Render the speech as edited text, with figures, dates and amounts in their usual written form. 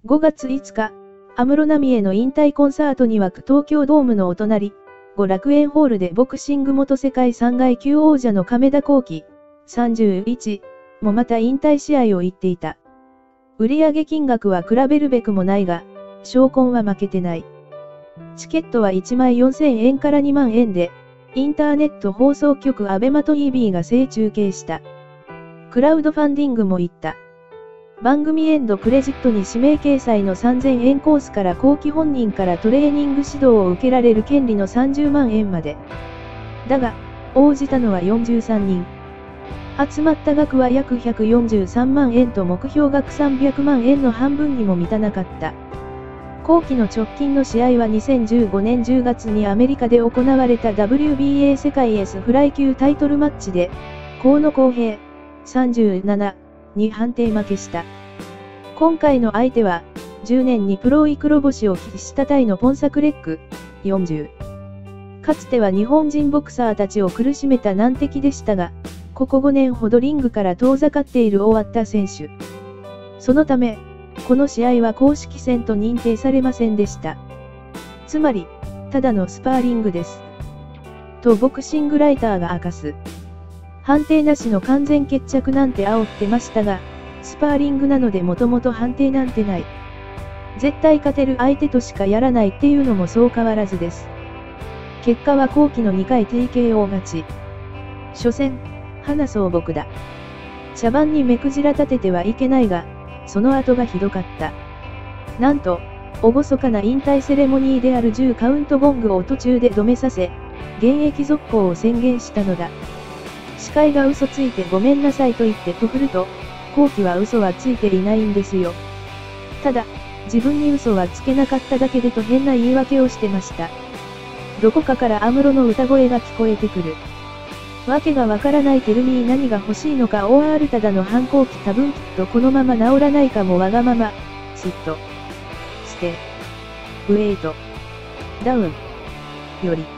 5月5日、安室奈美恵の引退コンサートには東京ドームのお隣、後楽園ホールでボクシング元世界3階級王者の亀田光輝、31、もまた引退試合を行っていた。売上金額は比べるべくもないが、賞金は負けてない。チケットは1枚4000円から2万円で、インターネット放送局アベマTVが正中継した。クラウドファンディングも行った。番組エンドクレジットに指名掲載の3000円コースから後期本人からトレーニング指導を受けられる権利の30万円まで。だが、応じたのは43人。集まった額は約143万円と目標額300万円の半分にも満たなかった。後期の直近の試合は2015年10月にアメリカで行われた WBA 世界 S フライ級タイトルマッチで、河野浩平、37、に判定負けした。今回の相手は、10年にプロイ黒星を喫したタイのポンサクレック、40。かつては日本人ボクサーたちを苦しめた難敵でしたが、ここ5年ほどリングから遠ざかっている終わった選手。そのため、この試合は公式戦と認定されませんでした。つまり、ただのスパーリングです。とボクシングライターが明かす。判定なしの完全決着なんて煽ってましたが、スパーリングなのでもともと判定なんてない。絶対勝てる相手としかやらないっていうのもそう変わらずです。結果は後期の2回 TKO 勝ち。初戦、花草木だ。茶番に目くじら立ててはいけないが、その後がひどかった。なんと、厳かな引退セレモニーである10カウントゴングを途中で止めさせ、現役続行を宣言したのだ。司会が嘘ついてごめんなさいと言ってと振ると、後期は嘘はついていないんですよ。ただ、自分に嘘はつけなかっただけでと変な言い訳をしてました。どこかから安室の歌声が聞こえてくる。わけがわからないテルミー何が欲しいのか OR ただの反抗期多分きっとこのまま治らないかもわがまま、シット、して、ウェイト、ダウン、より。